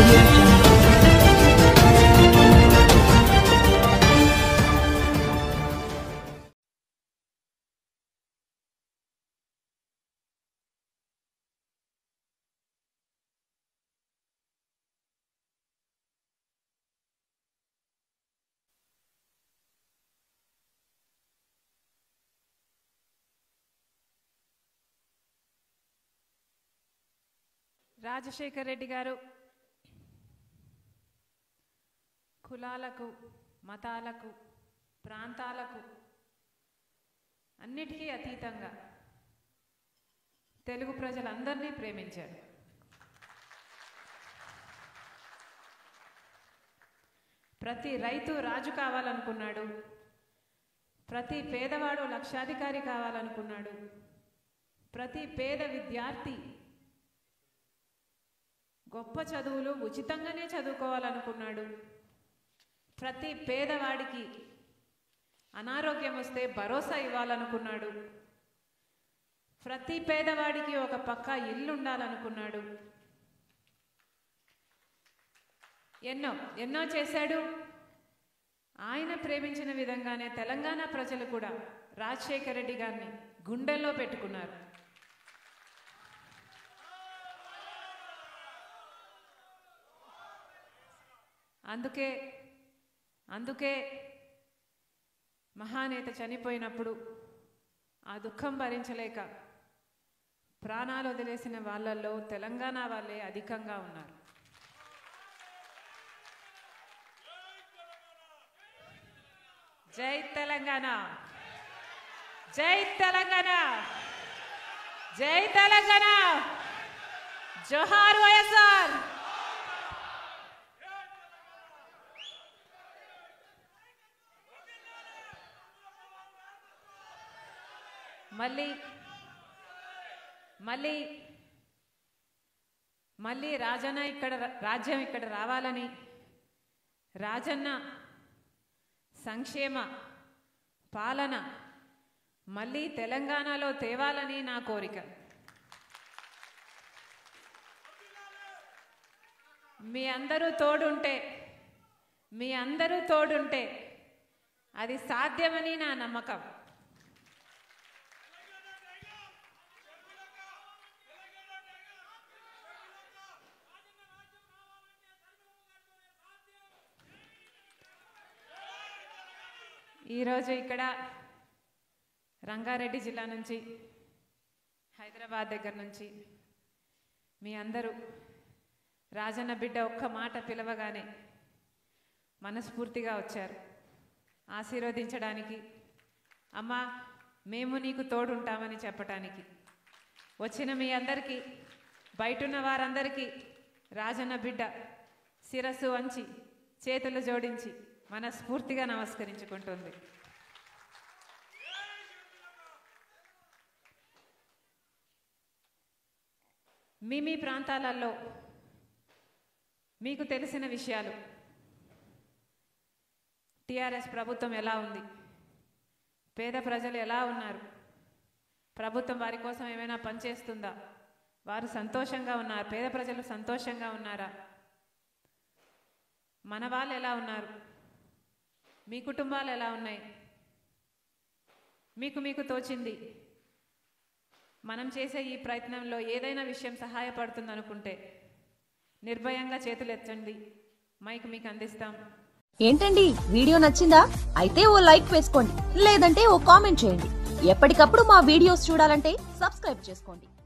Audio Jungle. Rajasekhar Reddy గారు కులాలకు మతాలకు ప్రాంతాలకు అన్నిటికీ అతీతంగా తెలుగు ప్రజలందరినీ ప్రేమించారు. ప్రతి రైతు రాజు కావాలనుకున్నాడు, ప్రతి పేదవాడు లక్షాధికారి కావాలనుకున్నాడు, ప్రతి పేద విద్యార్థి గొప్ప చదువులు ఉచితంగానే చదువుకోవాలనుకున్నాడు, ప్రతి పేదవాడికి అనారోగ్యం వస్తే భరోసా ఇవ్వాలనుకున్నాడు, ప్రతి పేదవాడికి ఒక పక్కా ఇల్లు ఉండాలనుకున్నాడు. ఎన్నో చేశాడు. ఆయన ప్రేమించిన విధంగానే తెలంగాణ ప్రజలు కూడా రాజశేఖర్ రెడ్డి గారిని గుండెల్లో పెట్టుకున్నారు. అందుకే మహానేత చనిపోయినప్పుడు ఆ దుఃఖం భరించలేక ప్రాణాలు వదిలేసిన వాళ్ళల్లో తెలంగాణ వాళ్ళే అధికంగా ఉన్నారు. జై తెలంగాణ, జై తెలంగాణ, జై తెలంగాణ, జోహార్ వైఎస్ఆర్. మళ్ళీ రాజ్యం ఇక్కడ రావాలని, రాజన్న సంక్షేమ పాలన మళ్ళీ తెలంగాణలో తేవాలని నా కోరిక. మీ అందరూ తోడుంటే అది సాధ్యమని నా నమ్మకం. ఈరోజు ఇక్కడ రంగారెడ్డి జిల్లా నుంచి, హైదరాబాద్ దగ్గర నుంచి మీ అందరూ రాజన్న బిడ్డ ఒక్క మాట పిలవగానే మనస్ఫూర్తిగా వచ్చారు ఆశీర్వదించడానికి, అమ్మా మేము నీకు తోడుంటామని చెప్పటానికి. వచ్చిన మీ అందరికీ, బయటున్న వారందరికీ రాజన్న బిడ్డ శిరస్సు వంచి చేతులు జోడించి మనస్ఫూర్తిగా నమస్కరించుకుంటుంది. మీ ప్రాంతాలలో మీకు తెలిసిన విషయాలు, టిఆర్ఎస్ ప్రభుత్వం ఎలా ఉంది, పేద ప్రజలు ఎలా ఉన్నారు, ప్రభుత్వం వారి కోసం ఏమైనా పనిచేస్తుందా, వారు సంతోషంగా ఉన్నారు, పేద ప్రజలు సంతోషంగా ఉన్నారా, మన వాళ్ళు ఎలా ఉన్నారు, మీ కుటుంబాలు ఎలా ఉన్నాయి, మీకు తోచింది మనం చేసే ఈ ప్రయత్నంలో ఏదైనా విషయం సహాయపడుతుంది అనుకుంటే నిర్భయంగా చేతులు ఎత్తండి, మైక్ మీకు అందిస్తాం. ఏంటండి వీడియో నచ్చిందా? అయితే ఓ లైక్ వేసుకోండి, లేదంటే ఓ కామెంట్ చేయండి. ఎప్పటికప్పుడు మా వీడియోస్ చూడాలంటే సబ్స్క్రైబ్ చేసుకోండి.